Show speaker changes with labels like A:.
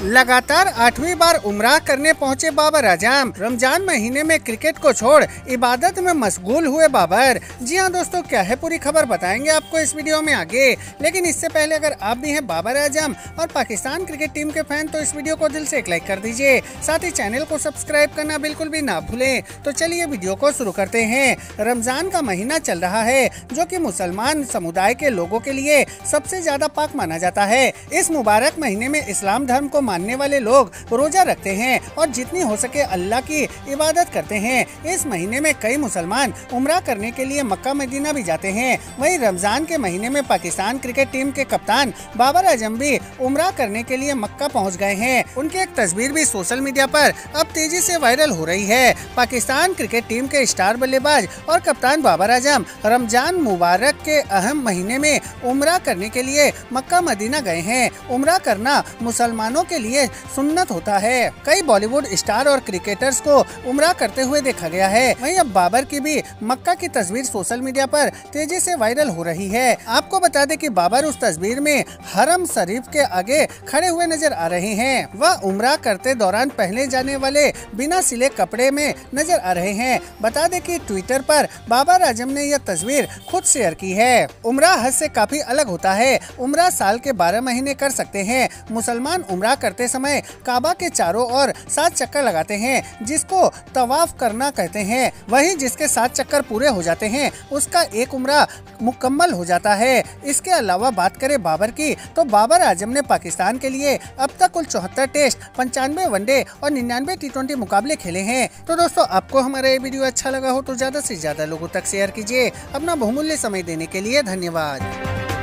A: लगातार 8वीं बार उम्रा करने पहुंचे बाबर आजम। रमजान महीने में क्रिकेट को छोड़ इबादत में मशगूल हुए बाबर। जी हां दोस्तों, क्या है पूरी खबर बताएंगे आपको इस वीडियो में आगे। लेकिन इससे पहले अगर आप भी हैं बाबर आजम और पाकिस्तान क्रिकेट टीम के फैन तो इस वीडियो को दिल से एक लाइक कर दीजिए। साथ ही चैनल को सब्सक्राइब करना बिल्कुल भी ना भूलें। तो चलिए वीडियो को शुरू करते हैं। रमजान का महीना चल रहा है जो कि मुसलमान समुदाय के लोगों के लिए सबसे ज्यादा पाक माना जाता है। इस मुबारक महीने में इस्लाम धर्म को मानने वाले लोग रोजा रखते हैं और जितनी हो सके अल्लाह की इबादत करते हैं। इस महीने में कई मुसलमान उम्रा करने के लिए मक्का मदीना भी जाते हैं। वहीं रमजान के महीने में पाकिस्तान क्रिकेट टीम के कप्तान बाबर आजम भी उम्रा करने के लिए मक्का पहुंच गए हैं। उनकी एक तस्वीर भी सोशल मीडिया पर अब तेजी से वायरल हो रही है। पाकिस्तान क्रिकेट टीम के स्टार बल्लेबाज और कप्तान बाबर आजम रमजान मुबारक के अहम महीने में उम्रा करने के लिए मक्का मदीना गए हैं। उम्रा करना मुसलमानों के लिए सुन्नत होता है। कई बॉलीवुड स्टार और क्रिकेटर्स को उम्रा करते हुए देखा गया है। वहीं अब बाबर की भी मक्का की तस्वीर सोशल मीडिया पर तेजी से वायरल हो रही है। आपको बता दें कि बाबर उस तस्वीर में हरम शरीफ के आगे खड़े हुए नजर आ रहे हैं। वह उम्रा करते दौरान पहने जाने वाले बिना सिले कपड़े में नजर आ रहे हैं। बता दें कि ट्विटर पर बाबर आजम ने यह तस्वीर खुद शेयर की है। उम्रा हज से काफी अलग होता है। उम्रा साल के 12 महीने कर सकते हैं। मुसलमान उम्रा करते समय काबा के चारों ओर 7 चक्कर लगाते हैं जिसको तवाफ करना कहते हैं। वहीं जिसके 7 चक्कर पूरे हो जाते हैं उसका एक उम्रा मुकम्मल हो जाता है। इसके अलावा बात करें बाबर की तो बाबर आजम ने पाकिस्तान के लिए अब तक कुल 74 टेस्ट, 95 वनडे और 99 T20 मुकाबले खेले हैं। तो दोस्तों, आपको हमारा ये वीडियो अच्छा लगा हो तो ज्यादा से ज्यादा लोगों तक शेयर कीजिए। अपना बहुमूल्य समय देने के लिए धन्यवाद।